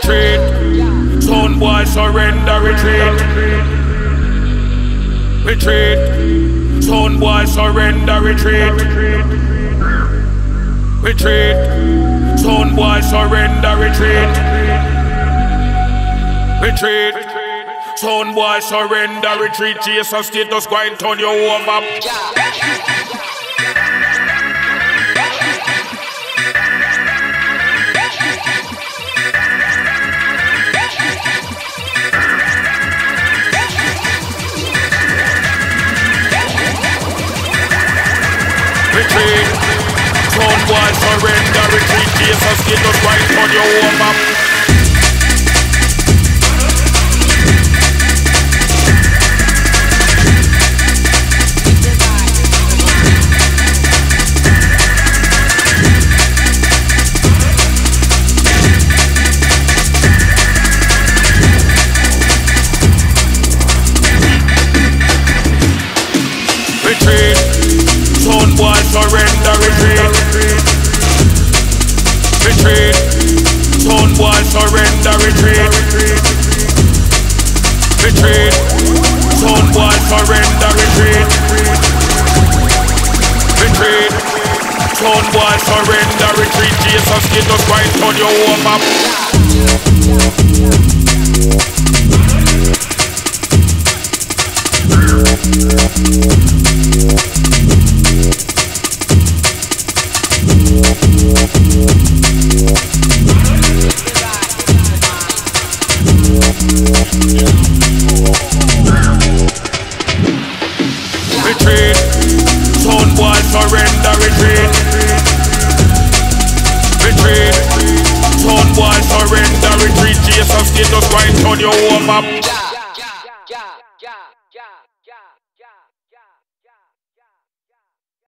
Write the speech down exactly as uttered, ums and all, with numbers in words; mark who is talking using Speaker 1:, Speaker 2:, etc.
Speaker 1: Retreat, son boy surrender, retreat. Retreat, son boy surrender, retreat. Retreat, son boy surrender, retreat. Retreat, son boy surrender, retreat. Jesus status go and turn you over. Retreat, son boy surrender, retreat. Jesus status go and turn you over. Retreat, son boy surrender, retreat. Retreat, son boy surrender, retreat. Retreat, son boy surrender, retreat. Retreat, son boy surrender, retreat. Jesus status go and turn you over. Retreat, son boy surrender, retreat. Retreat, son boy surrender, retreat. Jesus status go and turn you over.